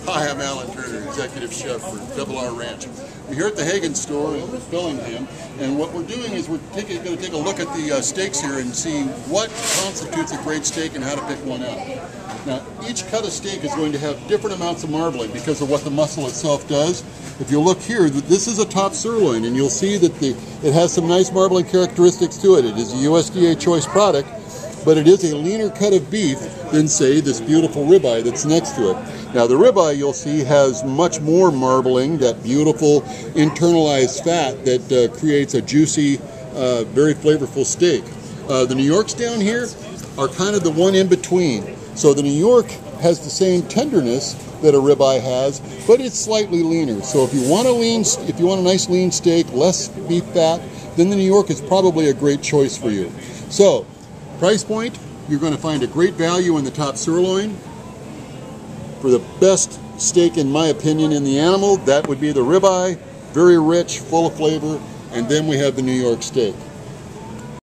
Hi, I'm Alan Turner, Executive Chef for Double R Ranch. We're here at the Hagen store in Bellingham, and what we're doing is we're going to take a look at the steaks here and see what constitutes a great steak and how to pick one out. Now, each cut of steak is going to have different amounts of marbling because of what the muscle itself does. If you look here, this is a top sirloin, and you'll see that it has some nice marbling characteristics to it. It is a USDA choice product, but it is a leaner cut of beef than, say, this beautiful ribeye that's next to it. Now, the ribeye, you'll see, has much more marbling, that beautiful internalized fat that creates a juicy, very flavorful steak. The New Yorks down here are kind of the one in between. So the New York has the same tenderness that a ribeye has, but it's slightly leaner. So if you want a nice lean steak, less beef fat, then the New York is probably a great choice for you. So, price point, you're going to find a great value in the top sirloin. For the best steak, in my opinion, in the animal, that would be the ribeye, very rich, full of flavor, and then we have the New York steak.